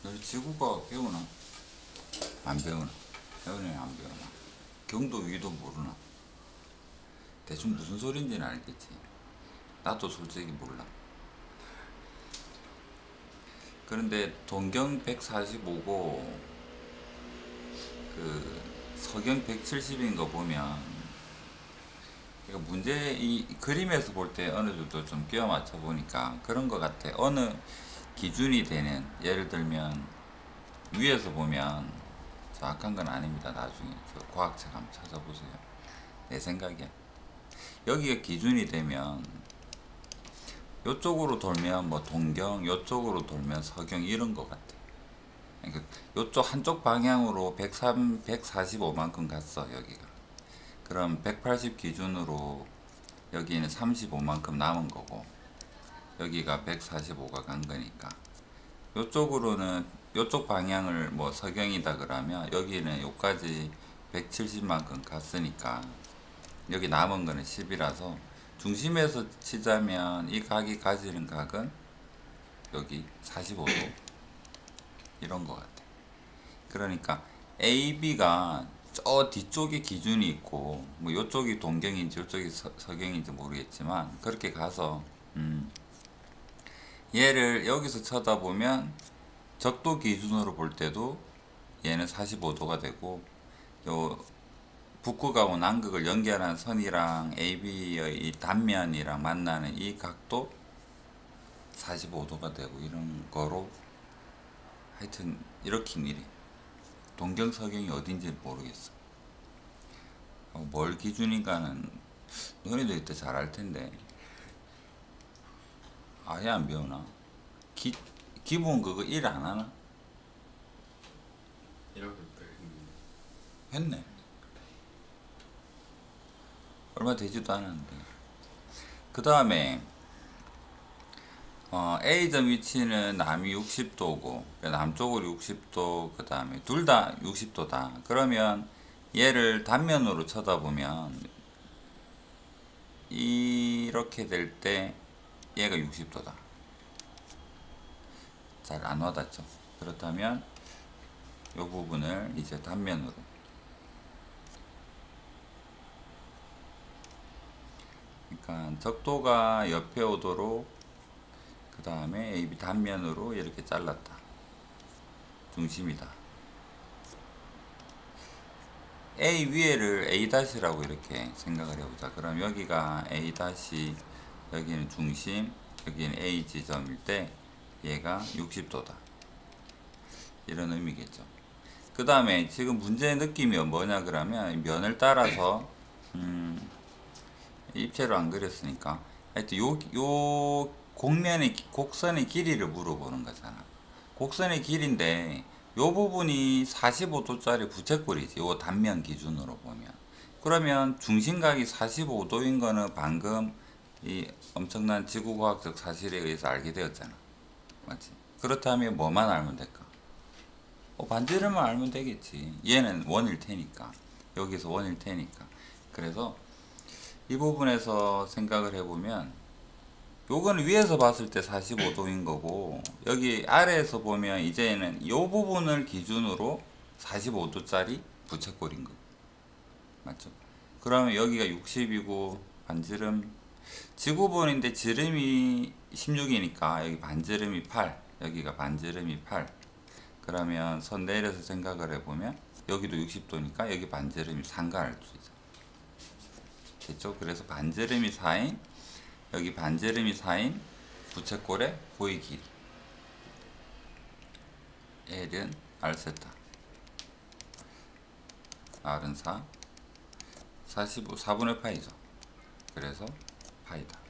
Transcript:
그래서 지구과학 배우나? 안 배우나? 배우나 안 배우나? 경도 위도 모르나? 대충 무슨 소린지는 알겠지. 나도 솔직히 몰라. 그런데 동경 145고 그 서경 170인 거 보면, 그러니까 문제 이 그림에서 볼 때 어느 정도 좀 끼워 맞춰 보니까 그런 거 같아. 어느 기준이 되는, 예를 들면 위에서 보면 정확한 건 아닙니다. 나중에 저 과학책 한번 찾아보세요. 내 생각이야. 여기가 기준이 되면 요쪽으로 돌면 뭐 동경, 요쪽으로 돌면 서경 이런 거 같아. 그러니까 요쪽 한쪽 방향으로 145만큼 갔어 여기가. 그럼 180 기준으로 여기는 35만큼 남은 거고, 여기가 145가 간 거니까 요쪽으로는, 요쪽 방향을 뭐 서경이다 그러면 여기는 요까지 170만큼 갔으니까 여기 남은 거는 10이라서 중심에서 치자면 이 각이 가지는 각은 여기 45도 이런 거 같아. 그러니까 AB가 저 뒤쪽에 기준이 있고, 뭐 요쪽이 동경인지 요쪽이 서경인지 모르겠지만 그렇게 가서 얘를 여기서 쳐다보면 적도 기준으로 볼 때도 얘는 45도가 되고, 요 북극하고 남극을 연결한 선이랑 AB의 이 단면이랑 만나는 이 각도 45도가 되고, 이런 거로 하여튼 이렇게 이래. 동경 서경이 어딘지 모르겠어. 뭘 기준인가는 너희도 이때 잘 알 텐데. 아예 안 배우나? 기본 그거 일 안 하나? 이렇게 했네. 얼마 되지도 않았는데. 그 다음에 A점 위치는 남이 60도고 남쪽으로 60도, 그 다음에 둘 다 60도다. 그러면 얘를 단면으로 쳐다보면 이렇게 될 때 얘가 60도다. 잘 안 와닿죠? 그렇다면 이 부분을 이제 단면으로, 그러니까 적도가 옆에 오도록 그 다음에 AB 단면으로 이렇게 잘랐다. 중심이다. A 위에를 A-라고 이렇게 생각을 해보자. 그럼 여기가 A-, 여기는 중심, 여기는 A 지점일 때 얘가 60도다. 이런 의미겠죠. 그 다음에 지금 문제의 느낌이 뭐냐 그러면, 면을 따라서 입체로 안 그렸으니까 하여튼 요 곡면의 곡선의 길이를 물어보는 거잖아. 곡선의 길인데 요 부분이 45도짜리 부채꼴이지, 요 단면 기준으로 보면. 그러면 중심각이 45도인 거는 방금 이 엄청난 지구과학적 사실에 의해서 알게 되었잖아. 맞지? 그렇다면 뭐만 알면 될까? 반지름만 알면 되겠지. 얘는 원일 테니까, 여기서 원일 테니까. 그래서 이 부분에서 생각을 해보면 요거는 위에서 봤을 때 45도인 거고, 여기 아래에서 보면 이제는 이 부분을 기준으로 45도짜리 부채꼴인 거 맞죠? 그러면 여기가 60이고 반지름, 지구본인데 지름이 16이니까 여기 반지름이 8, 여기가 반지름이 8. 그러면 선 내려서 생각을 해보면 여기도 60도니까 여기 반지름이 3가 알 수 있어. 됐죠? 그래서 반지름이 4인, 여기 반지름이 4인 부채꼴의 고의 길이 L은 R세타, R은 4, 45, 4분의 파이죠. 그래서 파이다.